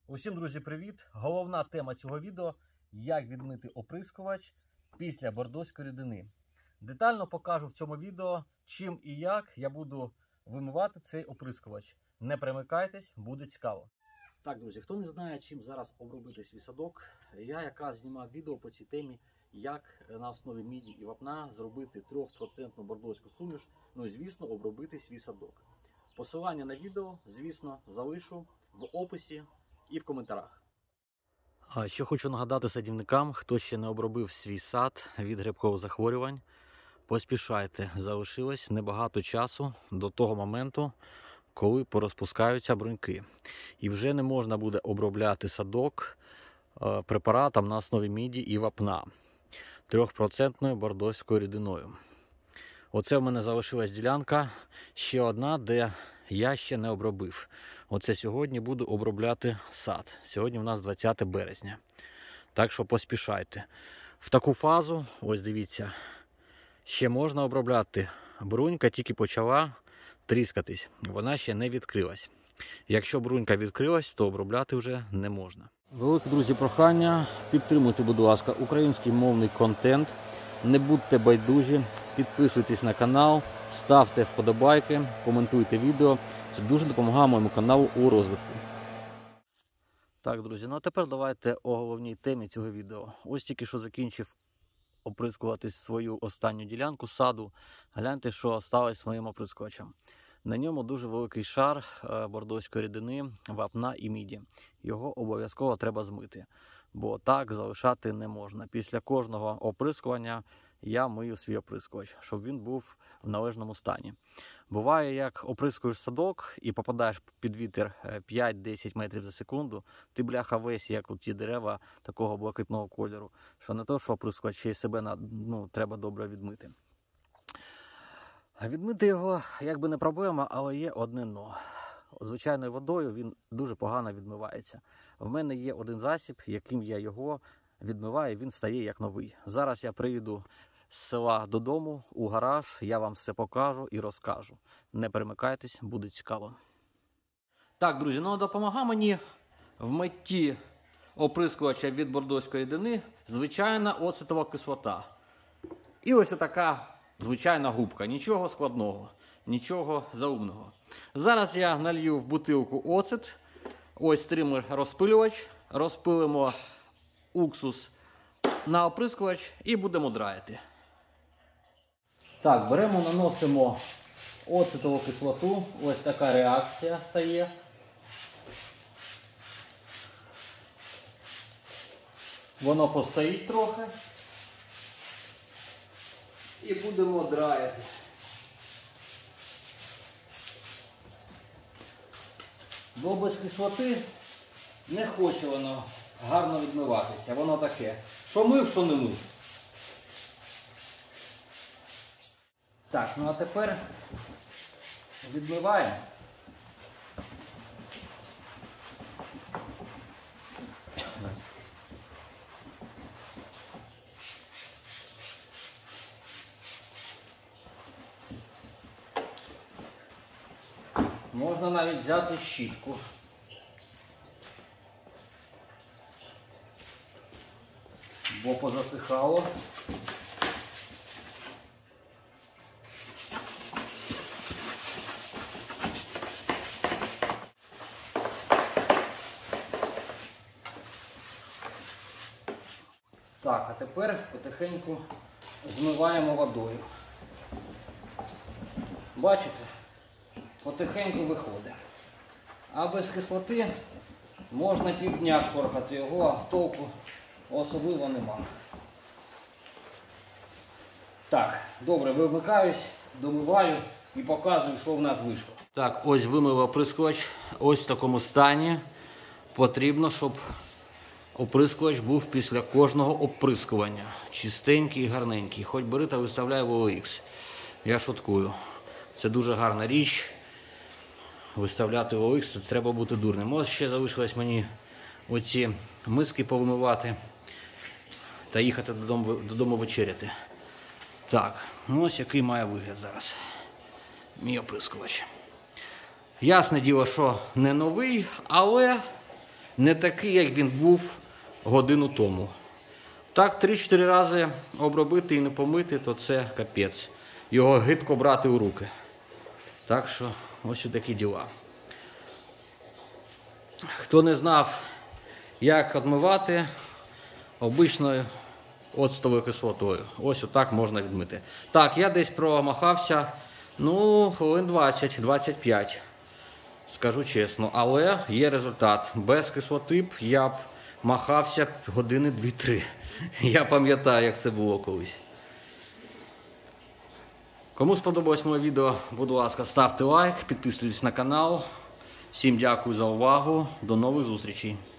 Усім, друзі, привіт! Головна тема цього відео – як відмити оприскувач після бордоської рідини. Детально покажу в цьому відео, чим і як я буду вимивати цей оприскувач. Не перемикайтесь, буде цікаво. Так, друзі, хто не знає, чим зараз обробити свій садок, я якраз знімав відео по цій темі, як на основі міді і вапна зробити 3% бордоську суміш, ну і, звісно, обробити свій садок. Посилання на відео, звісно, залишу в описі і в коментарях. Ще хочу нагадати садівникам, хто ще не обробив свій сад від грибкових захворювань, поспішайте, залишилось небагато часу до того моменту, коли порозпускаються бруньки. І вже не можна буде обробляти садок препаратом на основі міді і вапна 3% бордоською рідиною. Оце в мене залишилась ділянка, ще одна, де я ще не обробив. Оце сьогодні буду обробляти сад. Сьогодні у нас 20 березня. Так що поспішайте. В таку фазу, ось дивіться, ще можна обробляти. Брунька тільки почала тріскатись. Вона ще не відкрилась. Якщо брунька відкрилась, то обробляти вже не можна. Велике, друзі, прохання. Підтримуйте, будь ласка, український мовний контент. Не будьте байдужі. Підписуйтесь на канал, ставте вподобайки, коментуйте відео. Це дуже допомагає моєму каналу у розвитку. Так, друзі, ну а тепер давайте о головній темі цього відео. Ось тільки що закінчив оприскувати свою останню ділянку саду. Гляньте, що осталось з моїм оприскувачем. На ньому дуже великий шар бордоської рідини, вапна і міді. Його обов'язково треба змити, бо так залишати не можна. Після кожного оприскування я мию свій оприскувач, щоб він був в належному стані. Буває, як оприскуєш садок і попадаєш під вітер 5-10 метрів за секунду, ти, бляха, весь, як от ті дерева такого блакитного кольору, що не то, що оприскувач, ще й себе треба добре відмити. Відмити його, якби не проблема, але є одне но. Звичайною водою він дуже погано відмивається. В мене є один засіб, яким я його відмиваю, він стає як новий. Зараз я приїду з села додому, у гараж, я вам все покажу і розкажу. Не перемикайтесь, буде цікаво. Так, друзі, ну допомагає мені в митті оприскувача від бордоської рідини звичайна оцетова кислота. І ось така звичайна губка, нічого складного, нічого заумного. Зараз я налью в бутилку оцет, ось стример-розпилювач, розпилимо уксус на оприскувач і будемо драїти. Так, беремо, наносимо оцетову кислоту, ось така реакція стає. Воно постоїть трохи. І будемо драїти. Бо без кислоти не хоче воно гарно відмиватися. Воно таке, що мив, що не мив. Так, ну а тепер відмиваємо. Можна навіть взяти щітку. Бо позасихало. Так, а тепер потихеньку змиваємо водою. Бачите? Потихеньку виходить. А без кислоти можна півдня шорхати його, а толку особливо нема. Так, добре, вимикаюсь, домиваю і показую, що в нас вийшло. Так, ось вимив оприскувач, ось в такому стані. Потрібно, щоб оприскувач був після кожного оприскування. Чистенький і гарненький. Хоч бери та виставляй в OLX. Я шуткую. Це дуже гарна річ. Виставляти в OLX, це треба бути дурним. Ось ще залишилось мені оці миски повимивати та їхати додому вечеряти. Так, ось який має вигляд зараз мій оприскувач. Ясне діло, що не новий, але не такий, як він був годину тому. Так 3-4 рази обробити і не помити, то це капець. Його гидко брати у руки. Так що ось такі діла. Хто не знав, як відмивати, обичною оцтовою кислотою. Ось отак можна відмити. Так, я десь промахався, хвилин 20-25, скажу чесно. Але є результат. Без кислоти б я б махався години 2-3. Я пам'ятаю, як це було колись. Кому сподобалось моє відео, будь ласка, ставте лайк, підписуйтесь на канал. Всім дякую за увагу. До нових зустрічей.